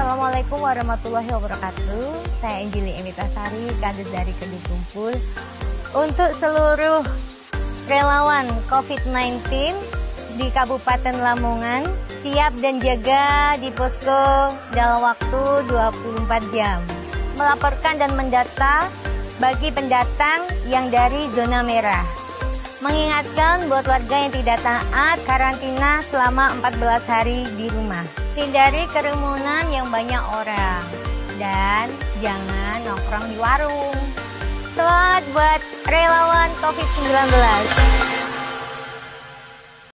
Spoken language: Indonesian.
Assalamualaikum warahmatullahi wabarakatuh. Saya Anjili Emitasari, kader dari Kedung Kumpul. Untuk seluruh relawan COVID-19 di Kabupaten Lamongan, siap dan jaga di posko dalam waktu 24 jam. Melaporkan dan mendata bagi pendatang yang dari zona merah. Mengingatkan buat warga yang tidak taat karantina selama 14 hari di rumah. Hindari kerumunan yang banyak orang. Dan jangan nongkrong di warung. Selamat buat relawan COVID-19.